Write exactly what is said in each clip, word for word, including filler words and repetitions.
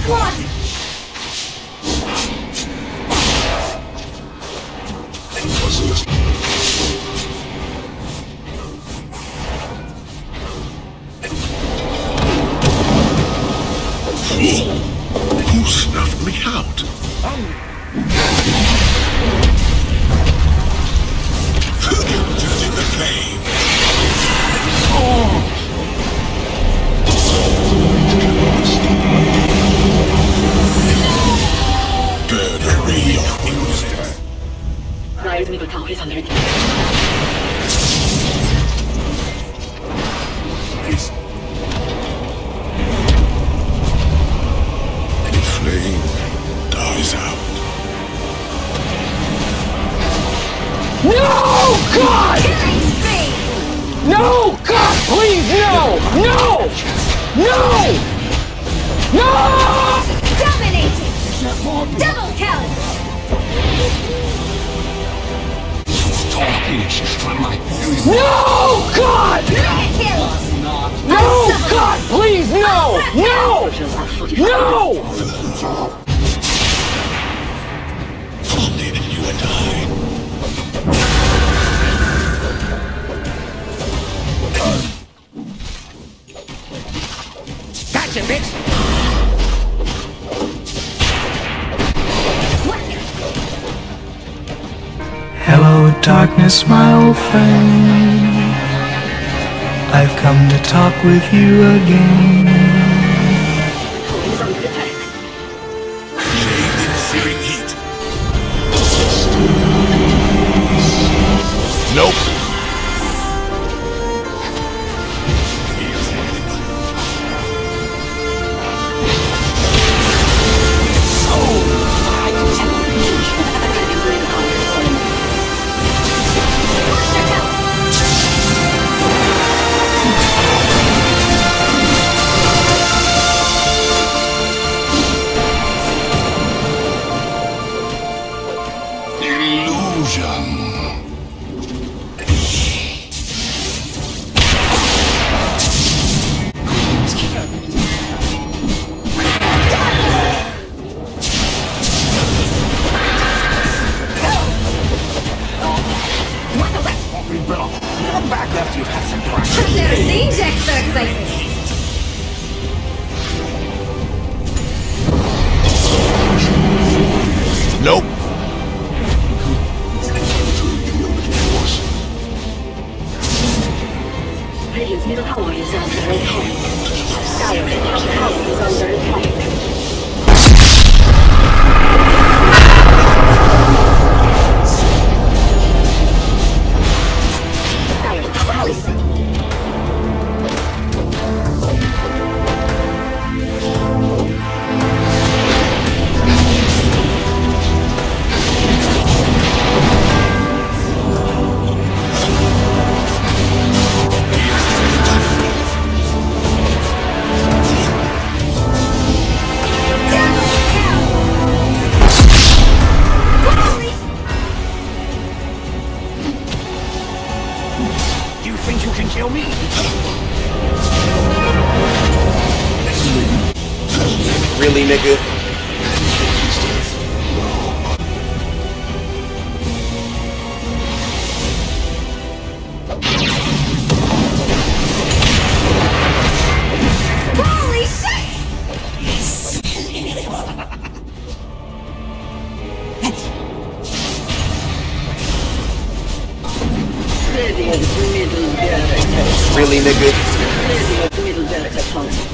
Onslaught! Who snuffed me out? Judging the flame. Oh. Flame dies out. No, God! No, God, please, no! No! No! No! Dominating! Double kill! No, God! Kill! No, God, please, no! No! No! Only you and I. Gotcha, bitch! Hello, darkness, my old friend. I've come to talk with you again. Shade in searing heat. Nope. I've never seen Jack so excited. Nope. Radiant's middle tower is under attack. Dire's top tower is under attack. Really, nigga? Holy shit! Radiant's middle barracks. Really, nigga? Radiant's middle barracks at home.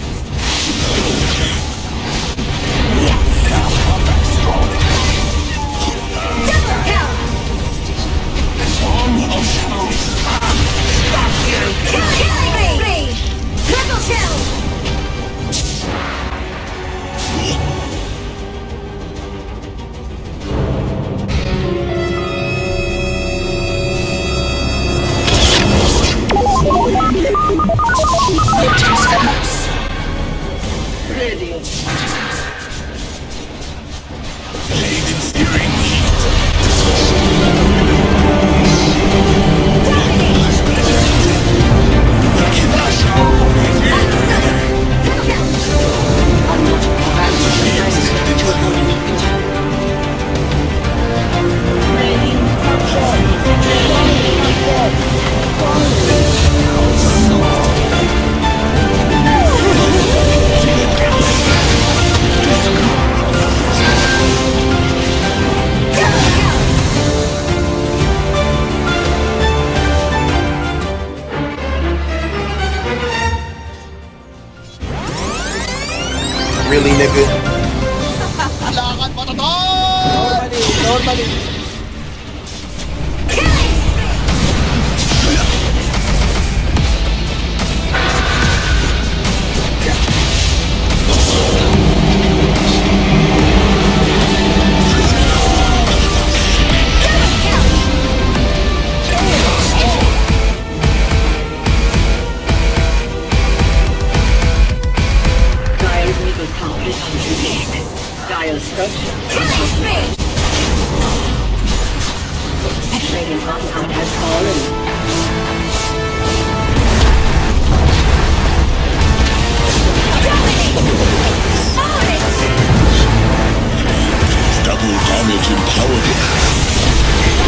Radiant Really, nigga? Normally, normally. Dire's middle tower is under attack. Dire's structure. Radiant bottom tower has fallen. Double damage empowered.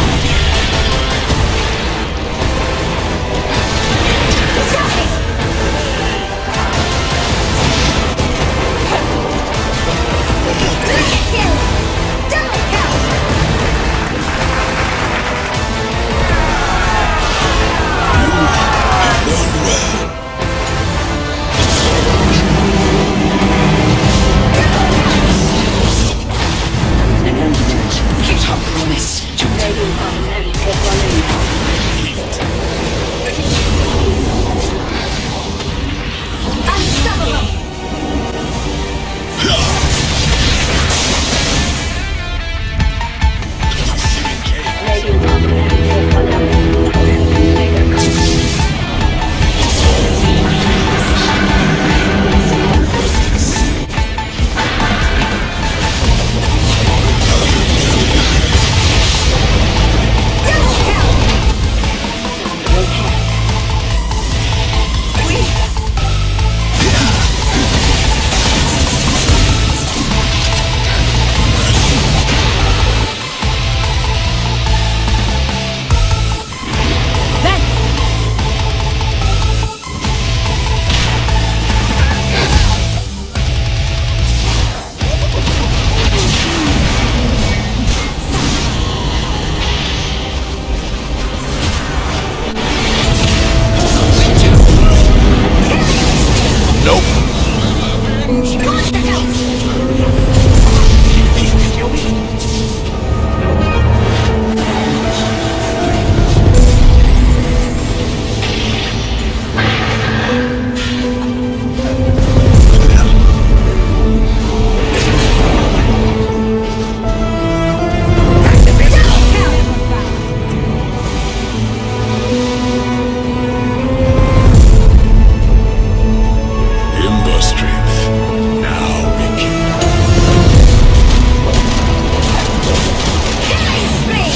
Radiant bottom heavy has fallen. Radiant bottom heavy has fallen. Mega cover.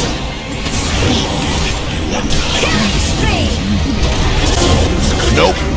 Nope.